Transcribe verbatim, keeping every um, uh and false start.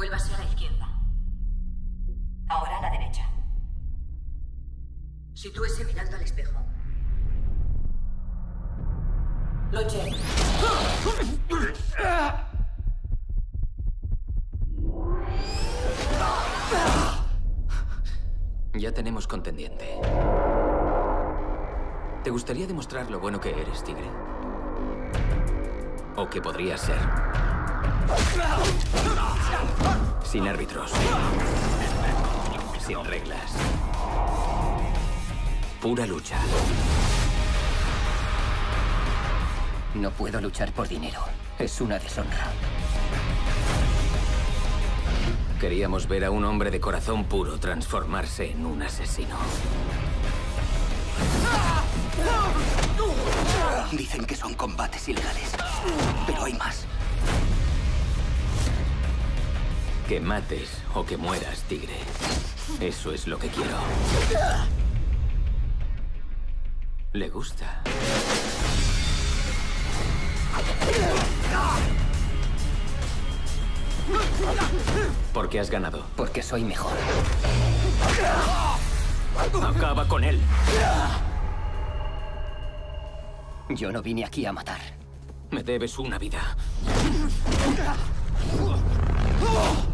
Vuélvase a la izquierda. Ahora a la derecha. Sitúese mirando al espejo. Luche. Ya tenemos contendiente. ¿Te gustaría demostrar lo bueno que eres, Tigre? ¿O que podrías ser? Sin árbitros. Sin reglas. Pura lucha. No puedo luchar por dinero. Es una deshonra. Queríamos ver a un hombre de corazón puro transformarse en un asesino. Dicen que son combates ilegales, pero hay más. Que mates o que mueras, Tigre. Eso es lo que quiero. Le gusta. ¿Por qué has ganado? Porque soy mejor. Acaba con él. Yo no vine aquí a matar. Me debes una vida.